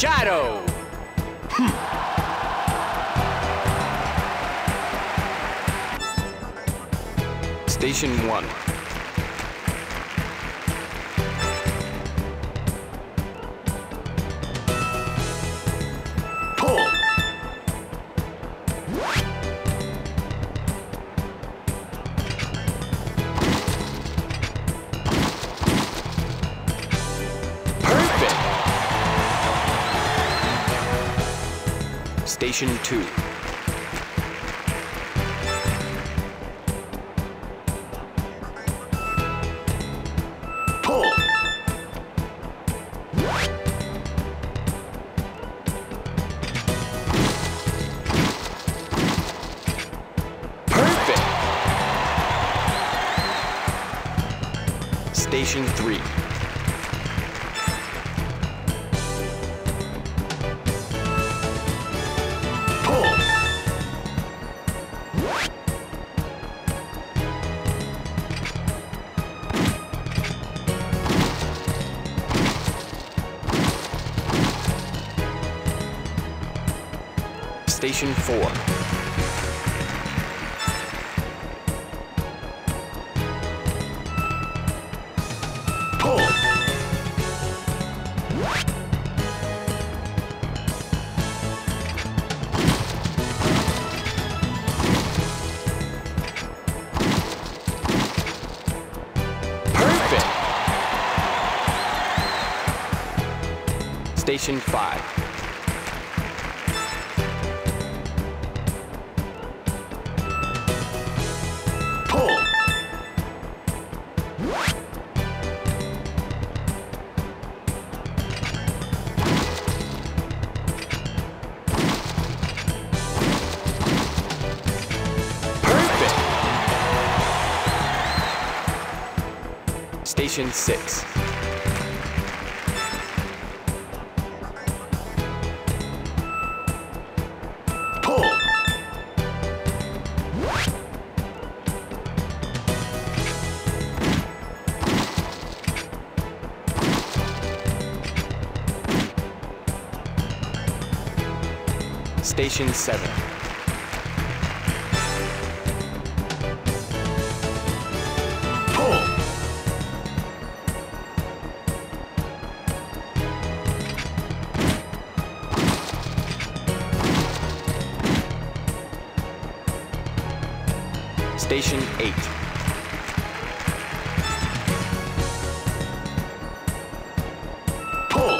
Shadow. Station 1. Pull. Perfect. Station 2. Pull. Perfect. Station 3. Pull. Station 4. Pull. Perfect. Station 5. Pull. Perfect. Station 6. Pull. Station 7. Pull. Station 8. Pull.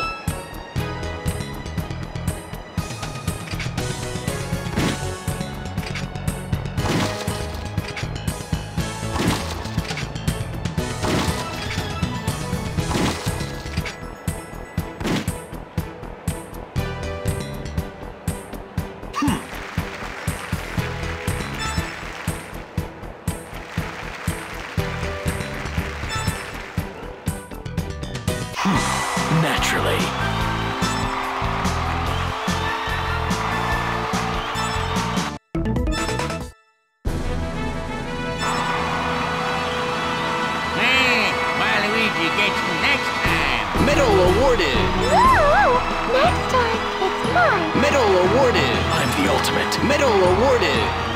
Naturally. Waluigi gets you next time. Medal awarded. Woo! Next time, it's mine. Medal awarded. I'm the ultimate. Medal awarded.